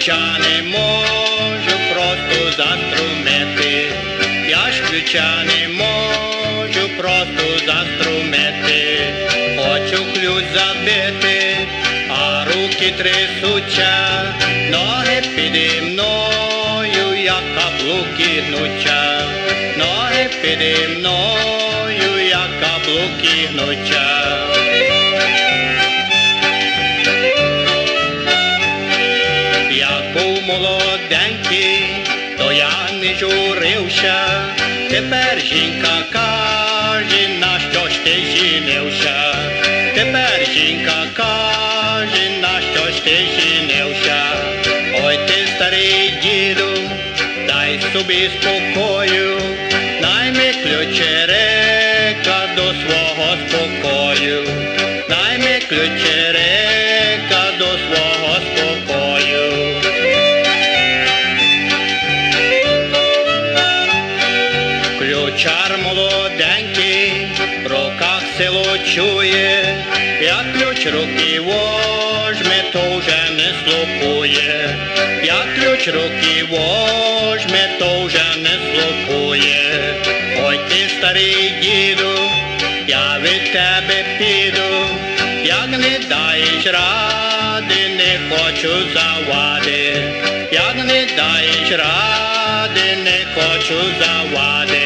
ключа не можу просто заструмити, я ж ключа не можу просто заструмити, хочу ключ забити, а руки трясуться, ноги піді мною, як каблуки гнуться, ноги піді мною, як каблуки гнуться. Як був молоденький, то я не журився, тепер жінка каже, на що ж ти женився, тепер жінка каже, на що ж ти женився. Ой ти старий діду, дай собі спокою, найми ключерика до свого спокою, найми ключерика до свого спокою. Ключар молоденький, в руках село чує, як ключ руки возьме, то вже не слухує, як ключ руки возьме, то вже не слухує. Ой ти старий діду, я від тебе піду, як не даєш ради, не хочу завади, як не даєш ради, не хочу завади.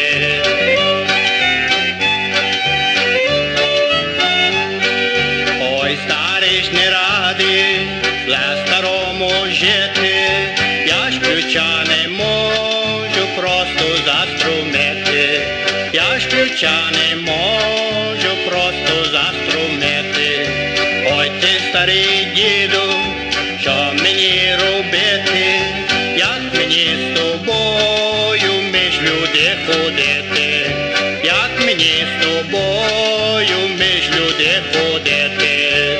Ой, старий ж не радий, зле старому жити, я ж ключа не можу просто заструмити, я ж ключа не можу просто заструмити. Ой ти старий діду, що мені робити, як мені з тобою між люди ходити, як мені з тобою між люди ходити.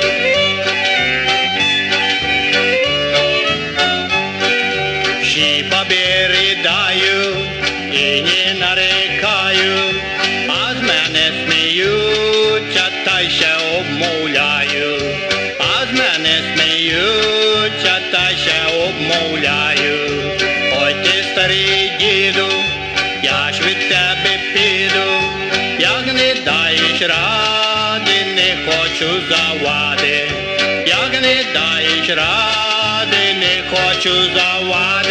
Всі бабі ридаю і не нарікаю, а з мене сміються та й ще обмовляю, а з мене сміються та й ще обмовляю. Ой ти старий діду, я ж від тебе піду, як не даєш ради, не хочу завади, як не даєш ради, не хочу завади.